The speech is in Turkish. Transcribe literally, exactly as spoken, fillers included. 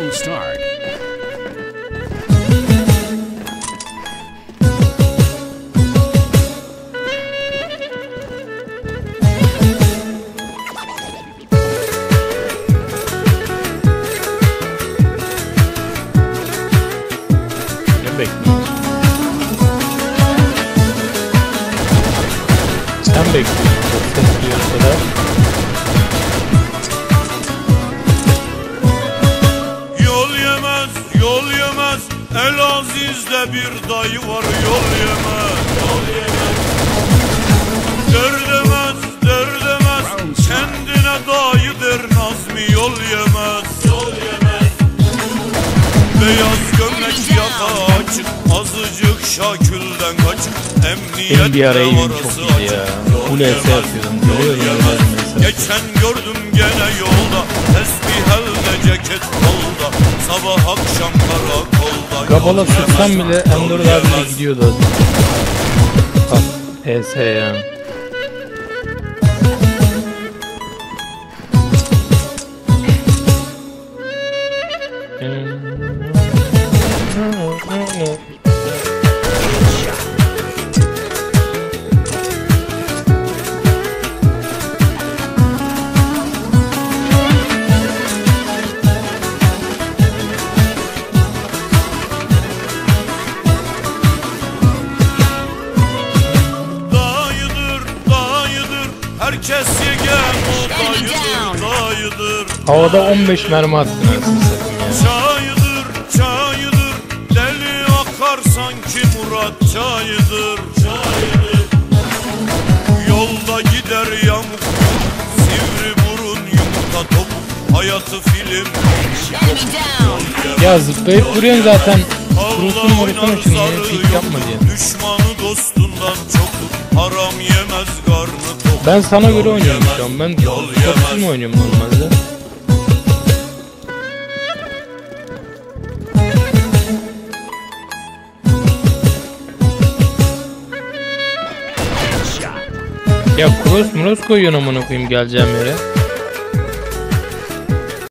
Don't start. Ne bekliyorsun? Sen bekliyorsun. Ses duyuyorsa da. Yol yemez, Elaziz'de bir dayı var, yol yemez, yol yemez. Derdemez, derdemez, kendine dayı der Nazmi, yol yemez, yol yemez. Beyaz gömlek yaka açık, azıcık Şakül'den kaçık, emniyet bir ara eğilim çok orası iyiydi ya. Full S yapıyordum. Görüyorum geçen gördüm gene yolda, tesbih elde ceket kolda, sabah akşam karakolda. Kabala sıksam bile M dört abiyle gidiyordu. Bak E S ya. Herkes yegen o dayıdır, dayıdır. Havada on beş mermi attın anasını satayım ya. Çayıdır, çayıdır, deli akar sanki Murat çayıdır, çayıdır. Yolda gider yamuk, sivri burun yumurta top, hayatı film. Ya zıplayıp duruyorsun zaten. Kurusun vurusana şunu ya, çek yapma diye. Düşmanı dostundan çok, haram yemez karnı tok. Ben sana göre oynuyorum şu an. Ben topsuz mu oynuyorum normalde? Ya cross muros koyuyorsun amına koyayım geleceğim yere.